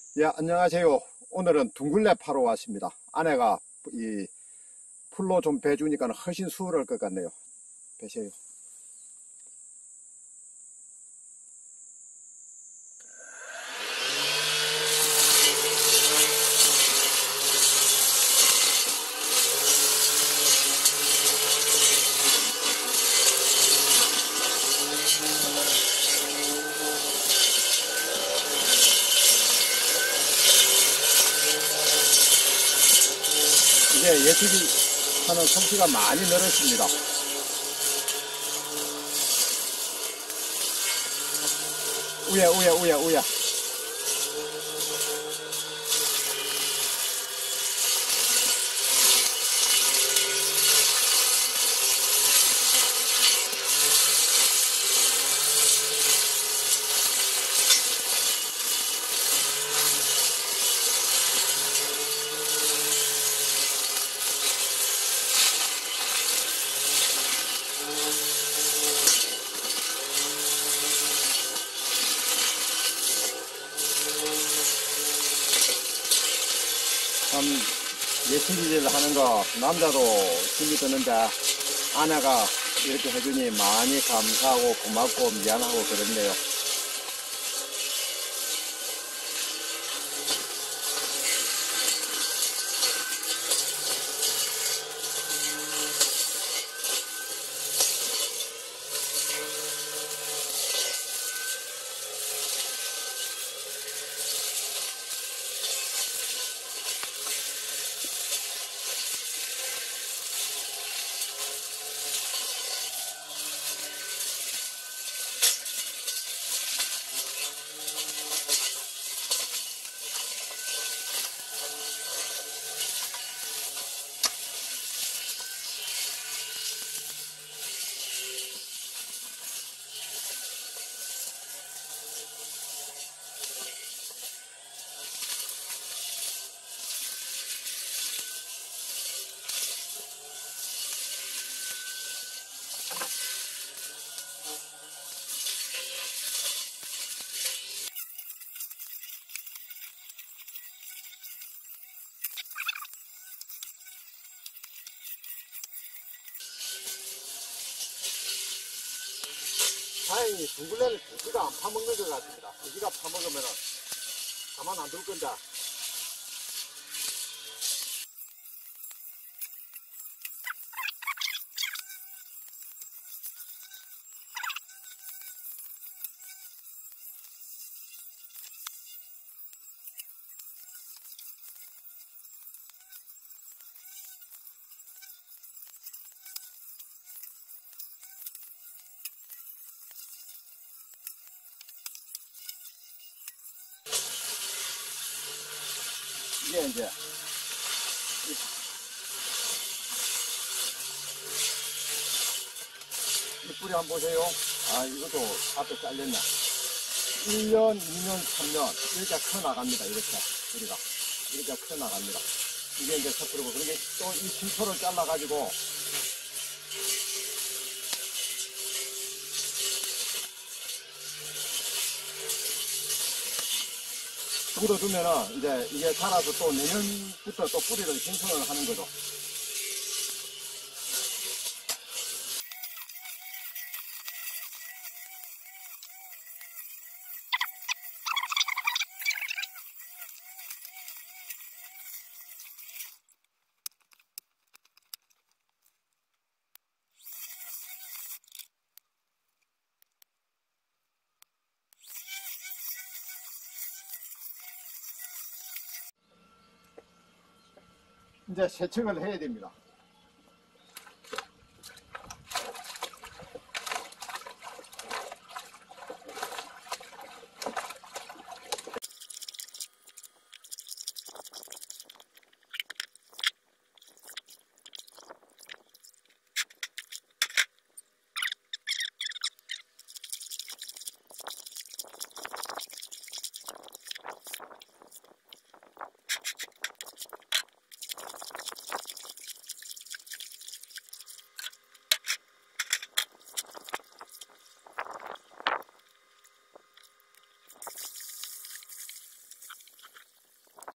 예, 안녕하세요. 오늘은 둥글레 파러 왔습니다. 아내가 이 풀로 좀 배주니까 훨씬 수월할 것 같네요. 배세요. 이제 예측이 하는 솜씨가 많이 늘었습니다. 우야. 참 예측일 하는 거 남자도 힘이 드는데 아내가 이렇게 해주니 많이 감사하고 고맙고 미안하고 그렇네요. 다행히 둥글레는 고기가 안 파먹는 것 같습니다. 고기가 파먹으면 가만 안 둘 건데. 이게 이제 이 뿌리 한번 보세요. 아, 이것도 앞에 잘렸네. 1년, 2년, 3년 이렇게 커 나갑니다. 이렇게 뿌리가 이렇게 커 나갑니다. 이게 이제 섣부르고 그러게 또 이 실토를 잘라 가지고 묻어두면은 이제 이게 자라서 또 내년부터 또 뿌리를 생성을 하는 거죠. 이제 세척을 해야 됩니다.